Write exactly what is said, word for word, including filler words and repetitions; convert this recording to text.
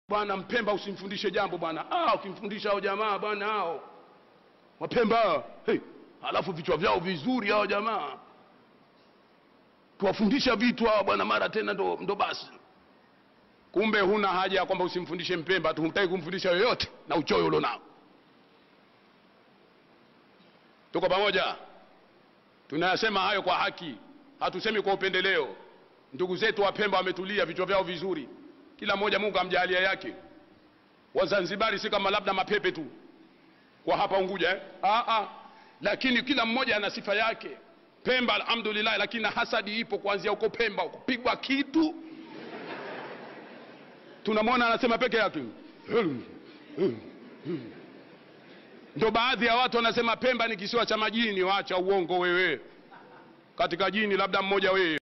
bwana Mpemba usimfundishe jambo bwana. Ah, ukimfundisha hao jamaa bwana hao Wapemba, hey, alafu vichwa vyao vizuri hao jamaa, tuwafundisha vitu hao bwana mara tena ndo, ndo basi. Kumbe huna haja ya kwamba usimfundishe Mpemba, tuhumtaki kumfundisha yoyote na uchoyo ulo nao. Tuko pamoja? Tunayasema hayo kwa haki, hatusemi kwa upendeleo. Ndugu zetu wa Pemba wametulia, vichwa vyao vizuri, kila mmoja Mungu amjalia yake. Wazanzibari si kama labda mapepe tu kwa hapa Unguja eh? Ah, ah. Lakini kila mmoja ana sifa yake. Pemba alhamdulillah, lakini hasadi ipo kuanzia huko Pemba, kupigwa kitu tunamwona anasema peke yake. Ndio baadhi ya watu wanasema Pemba ni kisiwa cha majini. Waacha uongo wewe, katika jini labda mmoja wewe.